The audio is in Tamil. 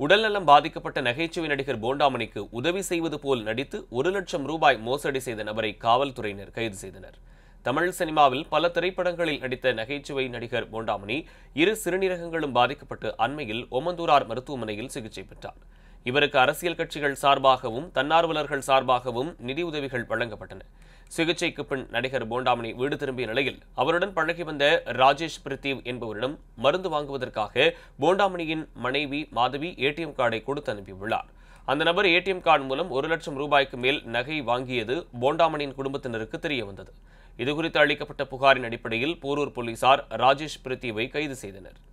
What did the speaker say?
உடல்நலம் பாதிக்கப்பட்ட நகைச்சுவை நடிகர் போண்டாமணிக்கு உதவி செய்வது போல் நடித்து 1 லட்சம் ரூபாய் மோசடி செய்த நபரை காவல்துறையினர் கைது செய்தனர். தமிழ் சினிமாவில் பல திரைப்படங்களில் நடித்த நகைச்சுவை நடிகர் போண்டாமணி 2 சிறுநீரகங்களும் பாதிக்கப்பட்டு அண்மையில் ஓமந்தூரார் மருத்துவமனையில் சிகிச்சை பெற்றார். இவருக்கு அரசியல் கட்சிகள் சார்பாகவும் தன்னார்வலர்கள் சார்பாகவும் நிதியுதவிகள் வழங்கப்பட்டன. சிகிச்சைக்கு பின் நடிகர் போண்டாமணி வீடு திரும்பிய நிலையில் அவருடன் பழகி வந்த ராஜேஷ் பிரித்திவ் என்பவரிடம் மருந்து வாங்குவதற்காக போண்டாமணியின் மனைவி மாதவி ஏடிஎம் கார்டை கொடுத்து அனுப்பியுள்ளார். அந்த நபர் ஏடிஎம் கார்டு மூலம் 1 லட்சம் ரூபாய்க்கு மேல் நகை வாங்கியது போண்டாமணியின் குடும்பத்தினருக்கு தெரியவந்தது. இதுகுறித்து அளிக்கப்பட்ட புகாரின் அடிப்படையில் போரூர் போலீசார் ராஜேஷ் பிரித்திவை கைது செய்தனர்.